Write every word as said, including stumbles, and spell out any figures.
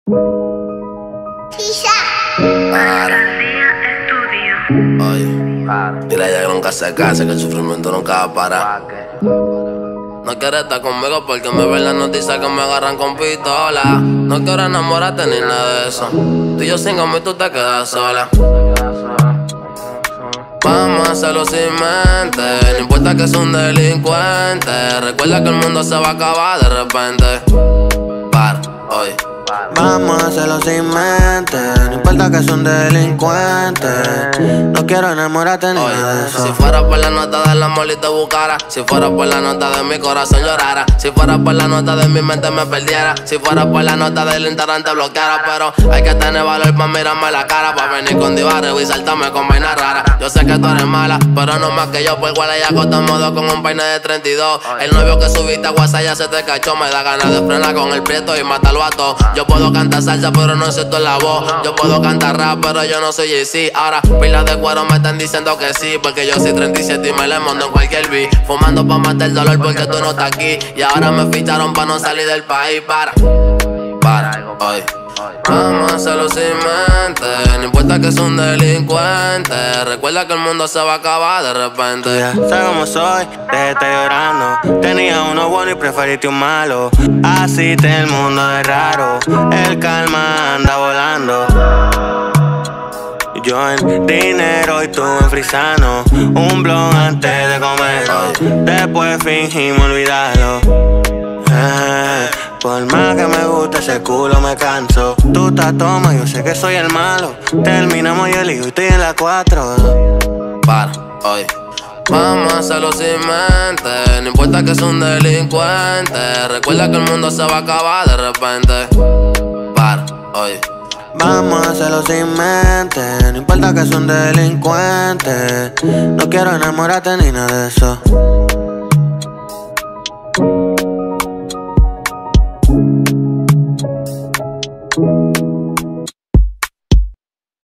Para. Oye, dile a ella que nunca se canse, que el sufrimiento nunca va a parar. No quiere estar conmigo porque me ven las noticias que me agarran con pistola. No quiero enamorarte ni nada de eso. Tú y yo sin mí, tú te quedas sola. Vamos a hacerlo sin mente, no importa que es un delincuente. Recuerda que el mundo se va a acabar de repente. Para, oye. Vamos a hacerlo sin mente, no importa que es un delincuente. No quiero enamorarte ni nada de eso. Si fuera por la nota del amor y te buscara, si fuera por la nota de mi corazón llorara, si fuera por la nota de mi mente me perdiera, si fuera por la nota del Instagram te bloqueara. Pero hay que tener valor para mirarme la cara, para venir con divario y saltarme con vainas raras. Yo sé que tú eres mala, pero no más que yo, por igual ella acostó modo con un peine de treinta y dos. El novio que subiste a WhatsApp ya se te cachó, me da ganas de frenar con el prieto y matarlo a todo. Yo puedo cantar salsa pero no sé en la voz, yo puedo cantar rap pero yo no soy Jay-Z. Ahora pilas de cuero me están diciendo que sí, porque yo soy treinta y siete y me le mando en cualquier beat. Fumando pa' matar el dolor porque tú no estás aquí, y ahora me ficharon pa' no salir del país. Para, para, hoy vamos a hacerlo sin mente, no importa que es un delincuente. Recuerda que el mundo se va a acabar de repente. Ya sabes cómo soy, te estar llorando. Tenía uno bueno y preferiste un malo. Así te el mundo de raro. El calma anda volando. Yo en dinero y tú en frisano. Un blon antes de comerlo, después fingimos olvidarlo. eh, Por más que me guste ese culo me canso. Tú te tomas, yo sé que soy el malo. Terminamos y el hijo y estoy en la cuatro. Para, hoy vamos a hacerlo sin mente, no importa que es un delincuente. Recuerda que el mundo se va a acabar de repente. Para, hoy vamos a hacerlo sin mente, no importa que es un delincuente. No quiero enamorarte ni nada de eso.